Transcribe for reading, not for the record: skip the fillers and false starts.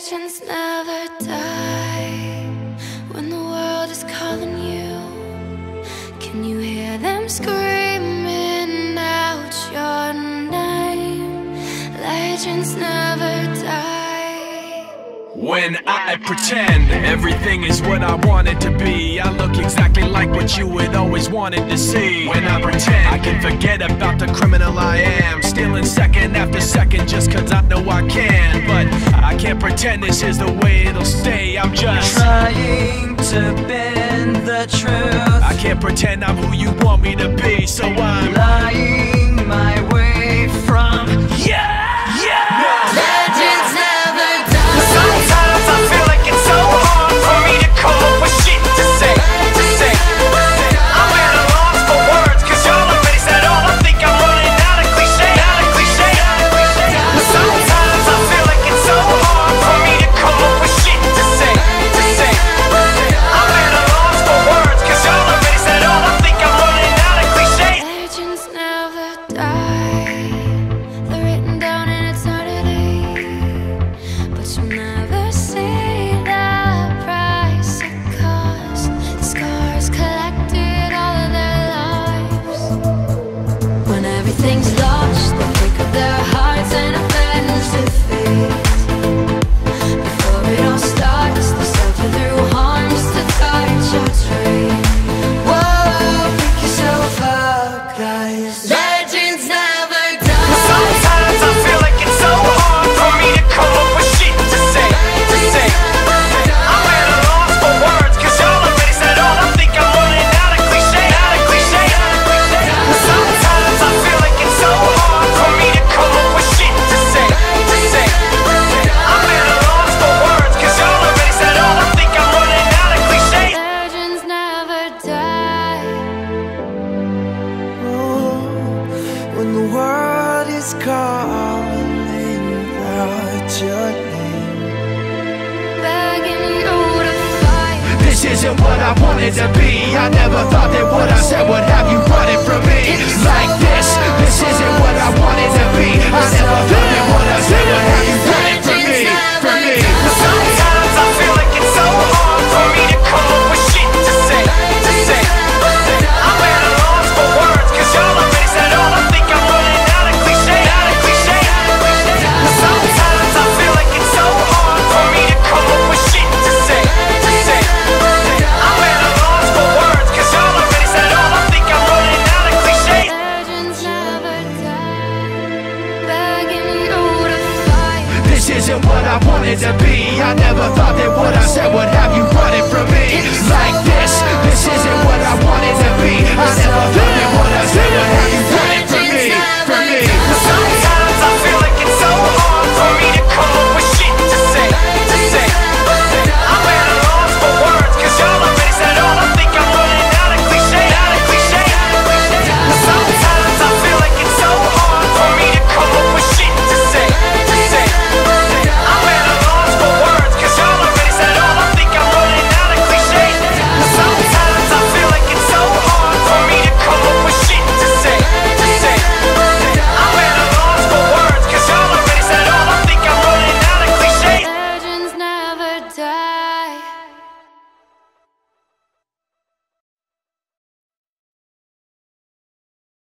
Legends never die when the world is calling you. Can you hear them screaming out your name? Legends never die. When I pretend everything is what I want it to be, I look exactly like what you had always wanted to see. When I pretend I can forget about the criminal I am, stealing second after second just cause I know I can. But I can't pretend this is the way it'll stay. I'm just trying to bend the truth. I can't pretend I'm who you want me to be, so I'm lying my way from Legends never die. Sometimes I feel like it's so hard for me to come up with shit to say. I'm at a loss for words, cause y'all already said all. I think I'm running out of cliche. Sometimes I feel like it's so hard for me to come up with shit to say. I'm at a loss for words, cause y'all already said all. I think I'm running out of cliche. Legends never die. They're written down in eternity, but you'll never see the price it cost. The scars collected all of their lives. When everything's lost, they break up their hearts and avenge defeat. Before it all starts, they suffer through harms to touch your tree. Whoa, pick yourself up, guys. Legends never die. Sometimes I feel like it's so hard for me to come up with shit to say. I'm at a loss for words, cause y'all already said all. I think I'm running out of cliche. Sometimes I feel like it's so hard for me to come up with shit to say. I'm at a loss for words, cause y'all already said all. I think I'm running out of cliche. Legends never die. When the world is calling out your name, Begging you to fight. this isn't what I wanted to be. I never thought that what I said would have you running from me like this. This isn't what I wanted to be. I never thought that what I said would have you running from me. Sometimes I feel like it's so hard for me to come up with shit to say. I'm at a loss for words, cause y'all already said all. I think I'm running out of cliche. Sometimes I feel like it's so hard for me to come up with shit to say. I'm at a loss for words, cause y'all already said all. I think I'm running out of cliche. Legends never die. Begging you to fight. This isn't what I wanted to be. I never thought that what I said would have you running from me like this. This isn't what I wanted to be. I never thought that what I said would have